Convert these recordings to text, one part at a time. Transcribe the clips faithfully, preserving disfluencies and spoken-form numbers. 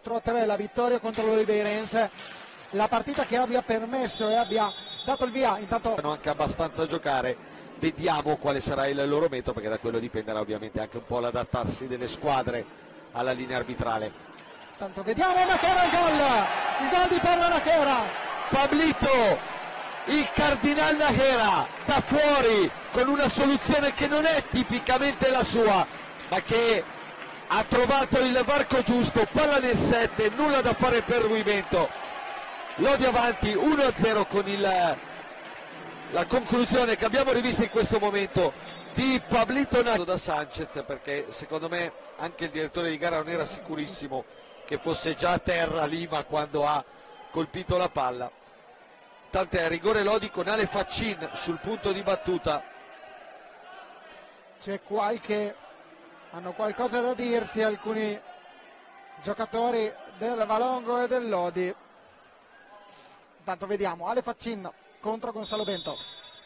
quattro a tre la vittoria contro l'Oliverense, la partita che abbia permesso e abbia dato il via. Intanto hanno anche abbastanza a giocare, vediamo quale sarà il loro metodo, perché da quello dipenderà ovviamente anche un po' l'adattarsi delle squadre alla linea arbitrale. Tanto vediamo Nachera il gol, il gol di Pablo Nachera. Pablito, il Cardinal Nachera da fuori con una soluzione che non è tipicamente la sua, ma che ha trovato il varco giusto, palla nel sette, nulla da fare per il movimento. Lodi avanti uno a zero con il, la conclusione che abbiamo rivisto in questo momento di Pablito Nachera da Sanchez, perché secondo me anche il direttore di gara non era sicurissimo che fosse già a terra Lima quando ha colpito la palla. Tant'è, rigore Lodi con Ale Faccin sul punto di battuta. C'è qualche, hanno qualcosa da dirsi alcuni giocatori del Valongo e del Lodi. Intanto vediamo Ale Faccin contro Gonzalo Bento.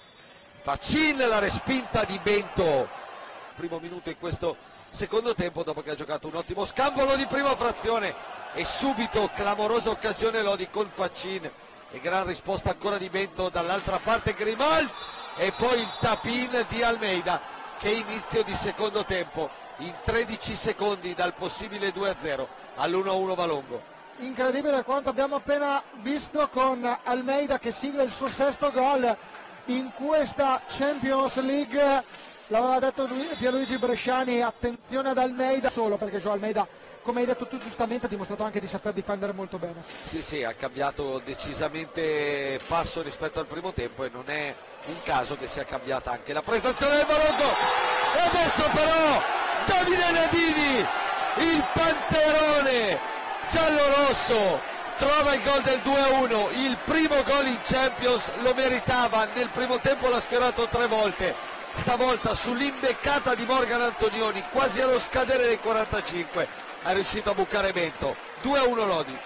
Faccin, la respinta di Bento, primo minuto in questo secondo tempo, dopo che ha giocato un ottimo scambolo di prima frazione, e subito clamorosa occasione Lodi con Faccin e gran risposta ancora di Bento, dall'altra parte Grimal e poi il tap-in di Almeida. Che inizio di secondo tempo in tredici secondi dal possibile due a zero all'uno a uno Valongo. Incredibile quanto abbiamo appena visto con Almeida che sigla il suo sesto gol in questa Champions League. L'aveva detto Pierluigi Bresciani, attenzione ad Almeida, solo perché Joao Almeida, come hai detto tu giustamente, ha dimostrato anche di saper difendere molto bene. Sì, sì, ha cambiato decisamente passo rispetto al primo tempo e non è un caso che sia cambiata anche la prestazione del Valongo. E adesso però Davide Nadini, il panterone giallo-rosso, trova il gol del due a uno, il primo gol in Champions, lo meritava, nel primo tempo l'ha sfiorato tre volte, stavolta sull'imbeccata di Morgan Antonioni, quasi allo scadere dei quarantacinque, è riuscito a bucare Bento. Due a uno Lodi.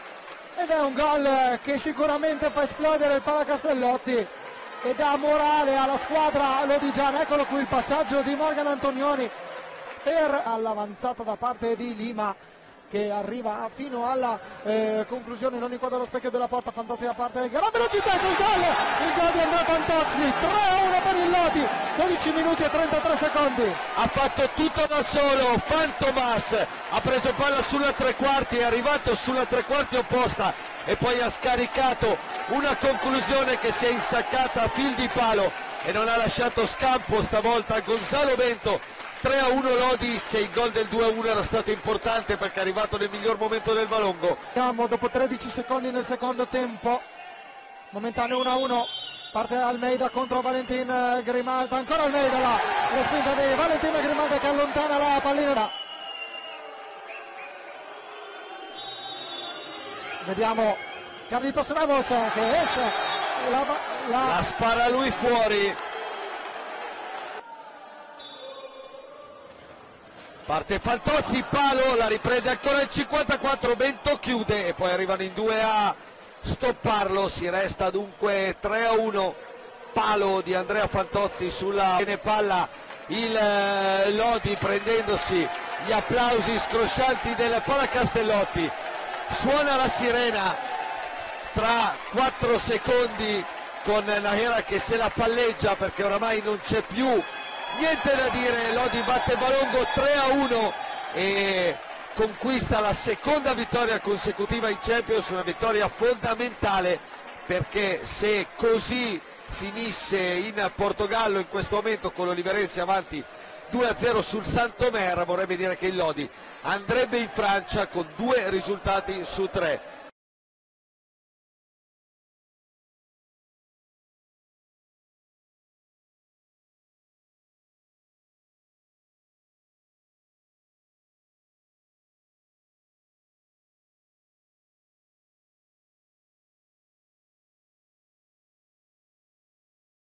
Ed è un gol che sicuramente fa esplodere il Palacastellotti e dà morale alla squadra lodigiana. Eccolo qui il passaggio di Morgan Antonioni per all'avanzata da parte di Lima, che arriva fino alla eh, conclusione, non inquadra lo specchio della porta. Fantozzi da parte del gran velocità, il gol, il gol di Andrea Fantozzi, tre a uno per il Lodi, dodici minuti e trentatré secondi. Ha fatto tutto da solo Fantomas, ha preso palla sulla tre quarti, è arrivato sulla tre quarti opposta e poi ha scaricato una conclusione che si è insaccata a fil di palo e non ha lasciato scampo stavolta a Gonzalo Bento. tre a uno Lodi, se il gol del due a uno era stato importante perché è arrivato nel miglior momento del Valongo. Siamo dopo tredici secondi nel secondo tempo, momentaneo uno a uno, parte Almeida contro Valentin Grimalda, ancora Almeida, la respinta di Valentin Grimalda che allontana la pallina. Da. Vediamo Carlitos Ramos che esce, la, la... la spara lui fuori. Parte Fantozzi, palo, la riprende ancora il cinquantaquattro, Bento chiude e poi arrivano in due a stopparlo, si resta dunque tre a uno, palo di Andrea Fantozzi sulla palla, il eh, Lodi prendendosi gli applausi scroscianti del Palacastellotti, suona la sirena tra quattro secondi con Nachera che se la palleggia perché oramai non c'è più niente da dire. Lodi batte Valongo tre a uno e conquista la seconda vittoria consecutiva in Champions, una vittoria fondamentale perché se così finisse in Portogallo in questo momento con l'Oliverense avanti due a zero sul Santomer, vorrebbe dire che il Lodi andrebbe in Francia con due risultati su tre.